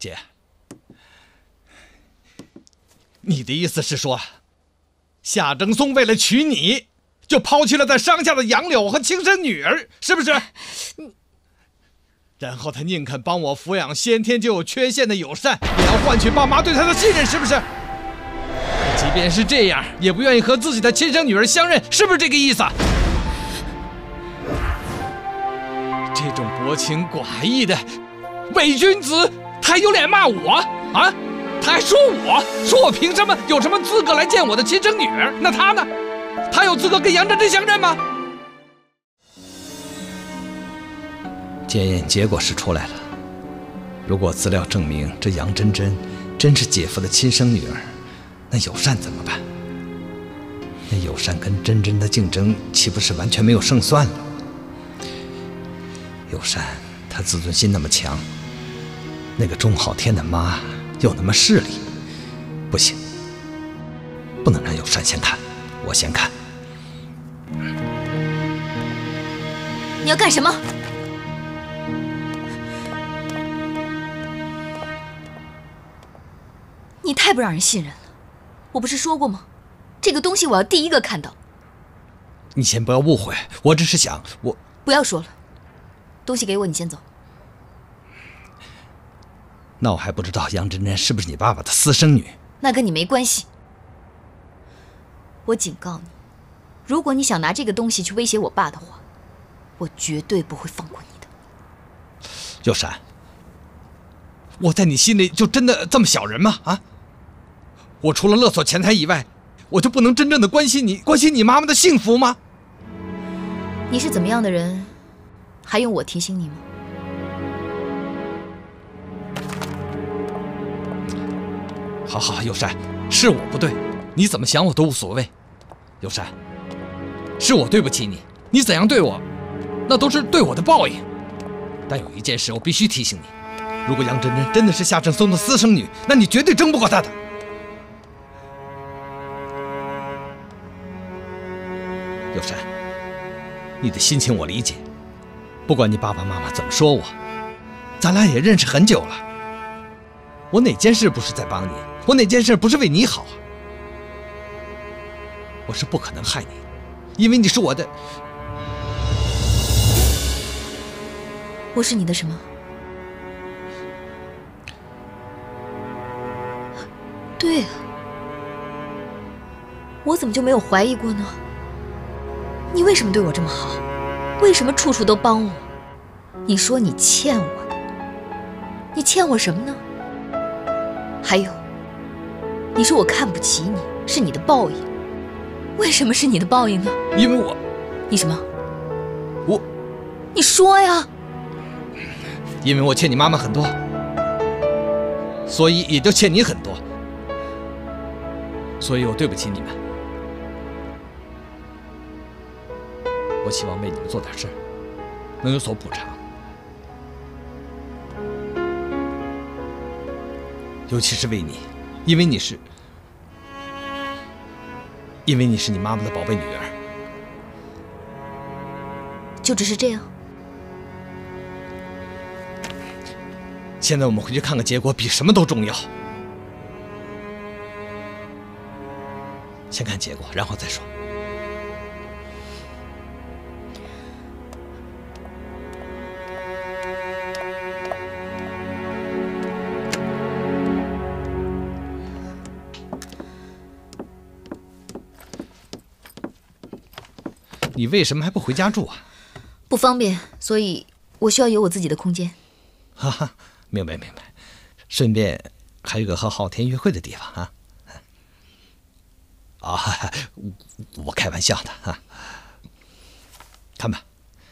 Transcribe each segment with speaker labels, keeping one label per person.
Speaker 1: 姐，你的意思是说，夏正松为了娶你，就抛弃了在乡下的杨柳和亲生女儿，是不是？然后他宁肯帮我抚养先天就有缺陷的友善，也要换取爸妈对他的信任，是不是？即便是这样，也不愿意和自己的亲生女儿相认，是不是这个意思？这种薄情寡义的伪君子，他还有脸骂我啊？他还说我凭什么有什么资格来见我的亲生女儿？那他呢？他有资格跟杨真真相认吗？检验结果是出来了，如果资料证明这杨真真真是姐夫的亲生女儿，那友善怎么办？那友善跟真真的竞争岂不是完全没有胜算了？友善她自尊心那么强，那个钟浩天的妈又那么势利，不行，不能让友善先看，我先看。
Speaker 2: 你要干什么？你太不让人信任了，我不是说过吗？这个东西我要第一个看到。
Speaker 1: 你先不要误会，我只是想，
Speaker 2: 不要说了，东西给我，你先走。
Speaker 1: 那我还不知道杨真真是不是你爸爸的私生女。
Speaker 2: 那跟你没关系。我警告你，如果你想拿这个东西去威胁我爸的话，我绝对不会放过你的。
Speaker 1: 友善，我在你心里就真的这么小人吗？啊？我除了勒索钱财以外，我就不能真正的关心你妈妈的幸福吗？
Speaker 2: 你是怎么样的人，还用我提醒你吗？
Speaker 1: 好，友善，是我不对，你怎么想我都无所谓。友善，是我对不起你，你怎样对我，那都是对我的报应。但有一件事我必须提醒你，如果杨真真真的是夏正松的私生女，那你绝对争不过她的。友善，你的心情我理解，不管你爸爸妈妈怎么说我，咱俩也认识很久了。我哪件事不是在帮你？我哪件事不是为你好啊？我是不可能害你，因为你是我的。
Speaker 2: 我是你的什么？对啊，我怎么就没有怀疑过呢？你为什么对我这么好？为什么处处都帮我？你说你欠我的，你欠我什么呢？还有，你说我看不起你，是你的报应。为什么是你的报应呢？
Speaker 1: 因为我……
Speaker 2: 你什么？你说呀！
Speaker 1: 因为我欠你妈妈很多，所以也就欠你很多，所以我对不起你们。我希望为你们做点事，能有所补偿，尤其是为你，因为你是你妈妈的宝贝女儿。
Speaker 2: 就只是这样？
Speaker 1: 现在我们回去看看结果，比什么都重要。先看结果，然后再说。你为什么还不回家住啊？
Speaker 2: 不方便，所以我需要有我自己的空间。
Speaker 1: 哈哈，明白。顺便还有个和昊天约会的地方啊。啊，我开玩笑的啊。看吧。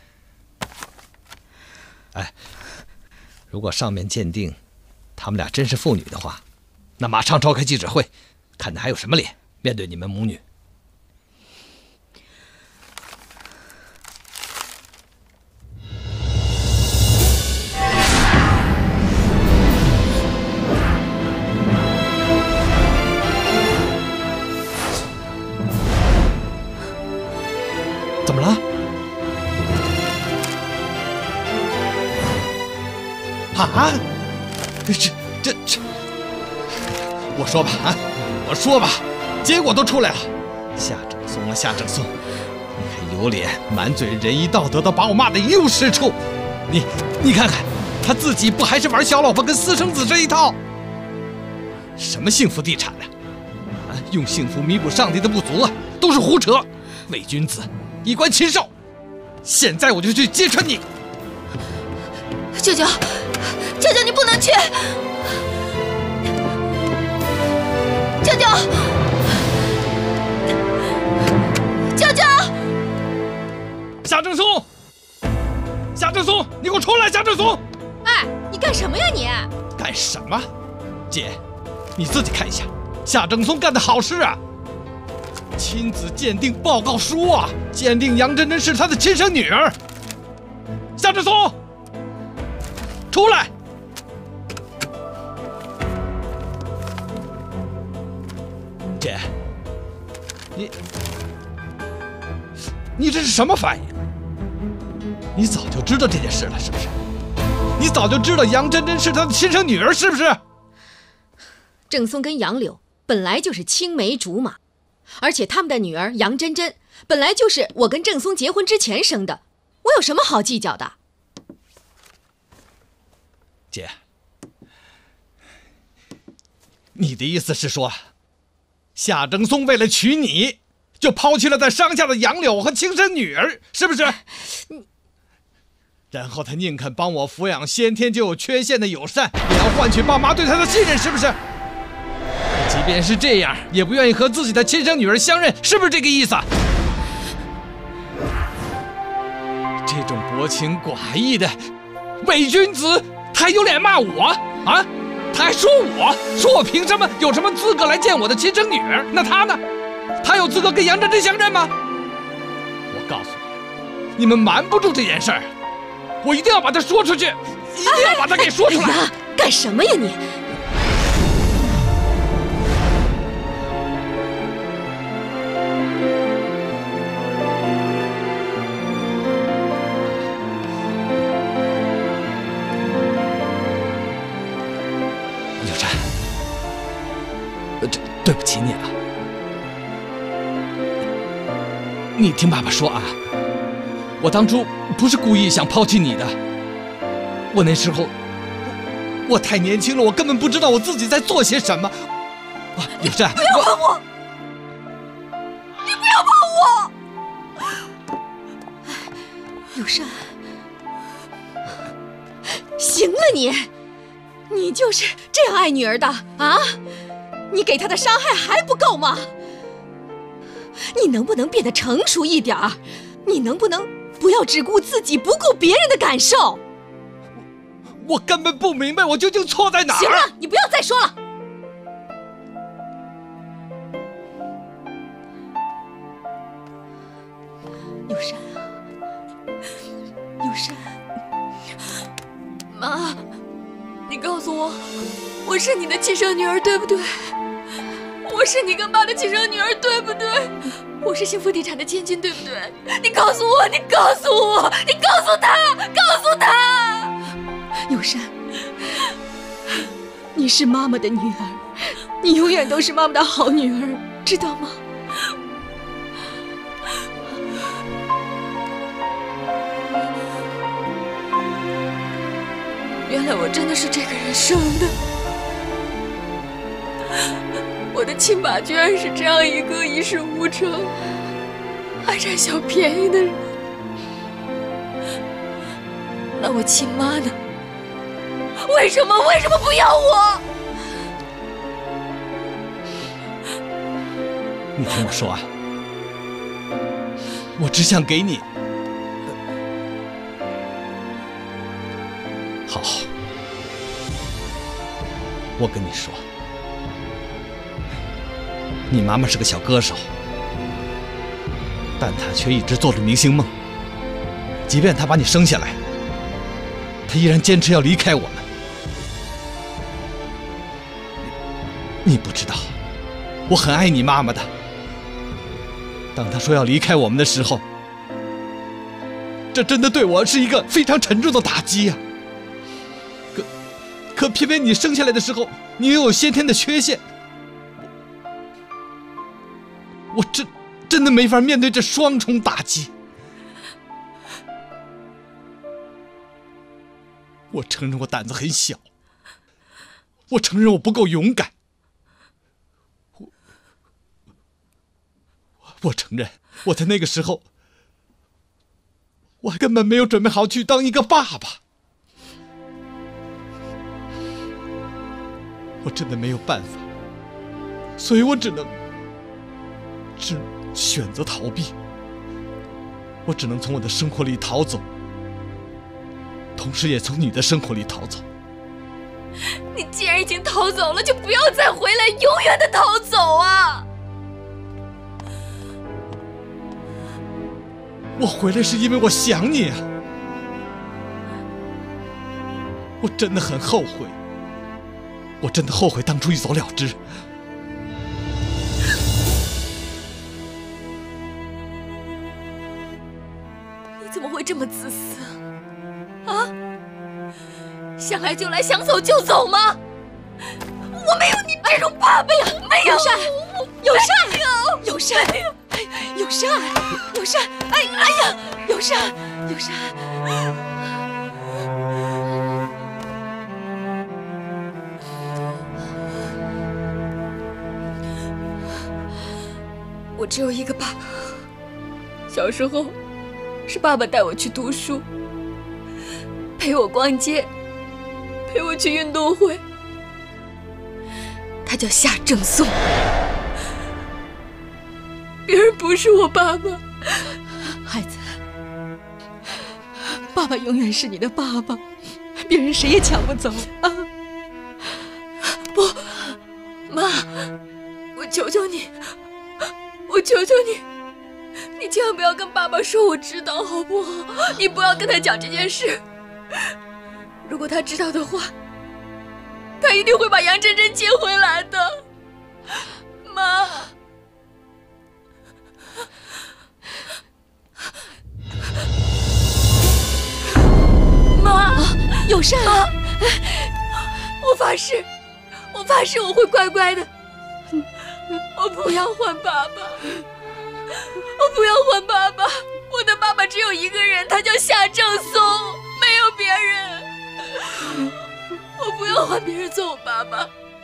Speaker 1: 哎，如果上面鉴定他们俩真是父女的话，那马上召开记者会，看他还有什么脸面对你们母女。怎么了？啊？ 我说吧啊，我说吧，结果都出来了。夏正松啊，夏正松，你还有脸满嘴仁义道德的把我骂得一无是处？你看看，他自己不还是玩小老婆跟私生子这一套？什么幸福地产啊，用幸福弥补上帝的不足啊，都是胡扯！伪君子，衣冠禽兽！现在我就去揭穿你！
Speaker 2: 舅舅，舅舅，你不能去！舅舅，舅舅！
Speaker 1: 夏正松，夏正松，你给我出来！夏正松！
Speaker 2: 哎，你干什么呀你？
Speaker 1: 干什么？姐，你自己看一下，夏正松干的好事啊！亲子鉴定报告书啊，鉴定杨真真是他的亲生女儿。夏正松，出来！姐，你这是什么反应？你早就知道这件事了，是不是？你早就知道杨真真是他的亲生女儿，是不是？
Speaker 3: 郑松跟杨柳本来就是青梅竹马，而且他们的女儿杨真真本来就是我跟郑松结婚之前生的，我有什么好计较的？
Speaker 1: 姐，你的意思是说，夏正松为了娶你，就抛弃了在乡下的杨柳和亲生女儿，是不是？然后他宁肯帮我抚养先天就有缺陷的友善，也要换取爸妈对他的信任，是不是？即便是这样，也不愿意和自己的亲生女儿相认，是不是这个意思？这种薄情寡义的伪君子，他还有脸骂我啊？他还说我凭什么有什么资格来见我的亲生女儿？那他呢？他有资格跟杨真真相认吗？我告诉你，你们瞒不住这件事儿，我一定要把它说出去，一定要把它给说出来！
Speaker 3: 哎呀，干什么呀你？
Speaker 1: 有山，对不起你啊！你听爸爸说啊，我当初不是故意想抛弃你的，我那时候我太年轻了，我根本不知道我自己在做些什么。有山，
Speaker 2: 不要碰我！你不要碰我！
Speaker 3: 有山，行了你就是这样爱女儿的啊？你给她的伤害还不够吗？你能不能变得成熟一点儿？你能不能不要只顾自己，不顾别人的感受？
Speaker 1: 我根本不明白我究竟错在哪儿。
Speaker 3: 行了，你不要再说了。有山啊，有山，
Speaker 2: 妈，你告诉我，我是你的亲生女儿，对不对？我是你跟爸的亲生女儿，对不对？我是幸福地产的千金，对不对？你告诉我，你告诉我，你告诉他，告诉他！
Speaker 3: 有山，你是妈妈的女儿，你永远都是妈妈的好女儿，知道吗？
Speaker 2: 原来我真的是这个人生的，我的亲爸居然是这样一个一事无成、爱占小便宜的人。那我亲妈呢？为什么不要我？
Speaker 1: 你听我说啊，我只想给你好。我跟你说，你妈妈是个小歌手，但她却一直做着明星梦。即便她把你生下来，她依然坚持要离开我们。你不知道，我很爱你妈妈的。当她说要离开我们的时候，这真的对我是一个非常沉重的打击呀。 可偏偏你生下来的时候，你又有先天的缺陷，我真的没法面对这双重打击。我承认我胆子很小，我承认我不够勇敢，我承认我在那个时候，我根本没有准备好去当一个爸爸。我真的没有办法，所以我只选择逃避。我只能从我的生活里逃走，同时也从你的生活里逃走。
Speaker 3: 你既然已经逃走了，就不要再回来，永远的逃走啊！
Speaker 1: 我回来是因为我想你啊！我真的很后悔，我真的后悔当初一走了之。
Speaker 3: 你怎么会这么自私啊？想来就来，想走就走吗？我没有你这种爸爸呀！没有，友善，友善，友善，友善，哎呀，友善，友善。我只有一个爸爸，小时候是爸爸带我去读书，陪我逛街，陪我去运动会。他叫夏正松，别人不是我爸爸。孩子，爸爸永远是你的爸爸，别人谁也抢不走啊！不，妈，我求求你，我求求你，你千万不要跟爸爸说我知道，好不好？你不要跟他讲这件事。如果他知道的话，他一定会把杨真真接回来的。妈，妈，友善，我发誓，我发誓我会乖乖的。我不要换爸爸，我不要换爸爸，我的爸爸只有一个人，他叫夏正松，没有别人。我不要换别人做我爸爸，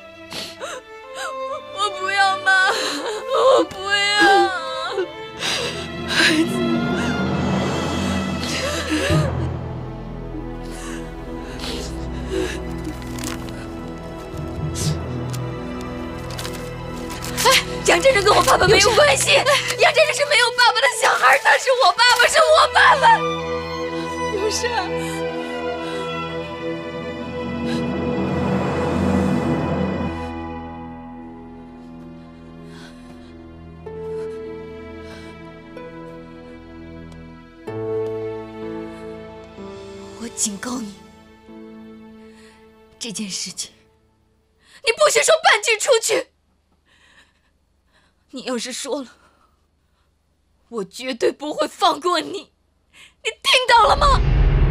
Speaker 3: 我不要妈，我不要。孩子，杨真真跟我爸爸没有关系，杨真真是没有爸爸的小孩，他是我爸爸，是我爸爸。有善。我警告你，这件事情你不许说半句出去。你要是说了，我绝对不会放过你，你听到了吗？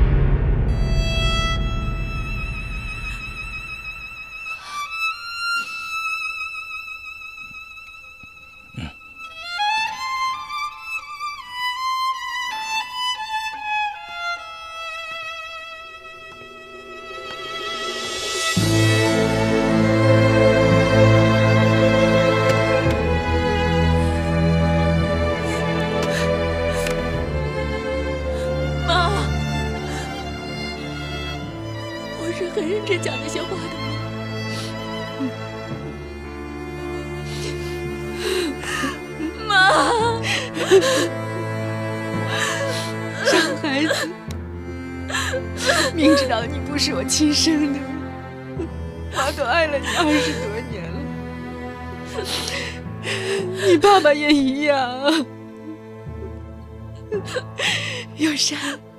Speaker 3: 很认真讲这些话的吗？妈，
Speaker 4: 傻孩子，明知道你不是我亲生的，妈都爱了你20多年了，你爸爸也一样。友善，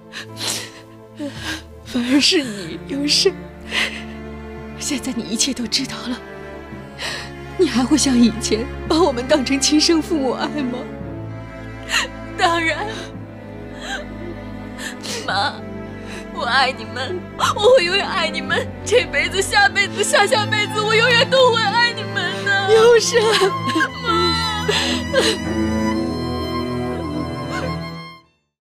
Speaker 4: 反而是你，友善。现在你一切都知道了，你还会像以前把我们当成亲生父母爱吗？
Speaker 3: 当然，妈，
Speaker 4: 我爱你们，我会永远爱你们，这辈子、下辈子、下下辈子，我永远都会爱你们的。
Speaker 3: 有山，
Speaker 4: 妈。